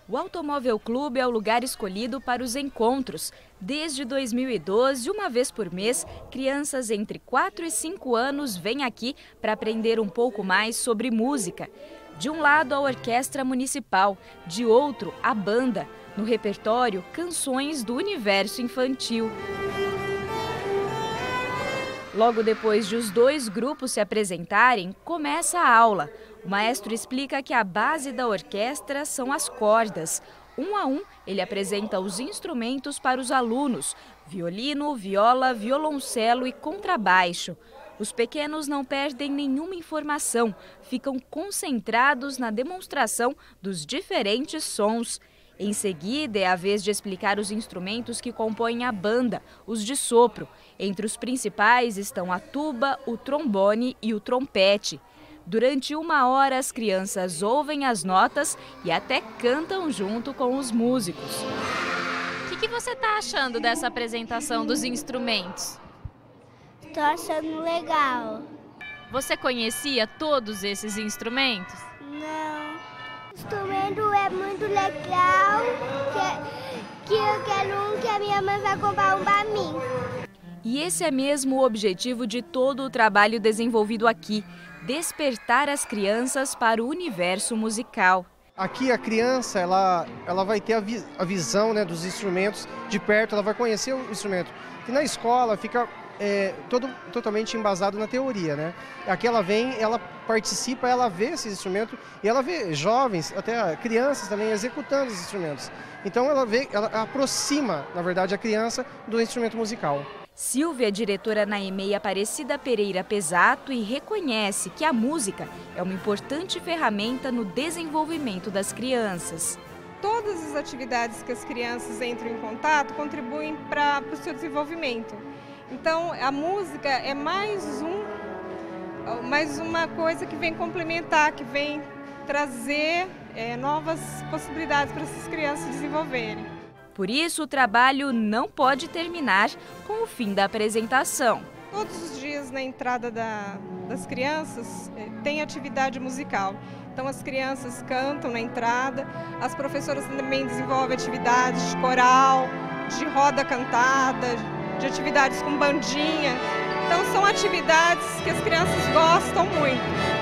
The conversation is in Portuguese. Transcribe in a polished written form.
O Automóvel Clube é o lugar escolhido para os encontros. Desde 2012, uma vez por mês, crianças entre 4 e 5 anos vêm aqui para aprender um pouco mais sobre música. De um lado, a Orquestra Municipal, de outro, a banda. No repertório, canções do universo infantil. Logo depois de os dois grupos se apresentarem, começa a aula. O maestro explica que a base da orquestra são as cordas. Um a um, ele apresenta os instrumentos para os alunos: violino, viola, violoncelo e contrabaixo. Os pequenos não perdem nenhuma informação, ficam concentrados na demonstração dos diferentes sons. Em seguida, é a vez de explicar os instrumentos que compõem a banda, os de sopro. Entre os principais estão a tuba, o trombone e o trompete. Durante 1 hora, as crianças ouvem as notas e até cantam junto com os músicos. O que você está achando dessa apresentação dos instrumentos? Estou achando legal. Você conhecia todos esses instrumentos? Não. O instrumento é muito legal, que eu quero um que a minha mãe vai comprar um para mim. E esse é mesmo o objetivo de todo o trabalho desenvolvido aqui: despertar as crianças para o universo musical. Aqui a criança ela vai ter a visão, né, dos instrumentos de perto, ela vai conhecer o instrumento. E na escola fica totalmente embasado na teoria, né? Aqui ela vem, ela participa, ela vê esse instrumento e ela vê jovens, até crianças também executando os instrumentos. Então ela aproxima, na verdade, a criança do instrumento musical. Silvia é diretora na EMEI Aparecida Pereira Pesato e reconhece que a música é uma importante ferramenta no desenvolvimento das crianças. Todas as atividades que as crianças entram em contato contribuem para o seu desenvolvimento. Então, a música é mais uma coisa que vem complementar, que vem trazer novas possibilidades para essas crianças desenvolverem. Por isso, o trabalho não pode terminar com o fim da apresentação. Todos os dias na entrada das crianças tem atividade musical. Então as crianças cantam na entrada, as professoras também desenvolvem atividades de coral, de roda cantada, de atividades com bandinha. Então são atividades que as crianças gostam muito.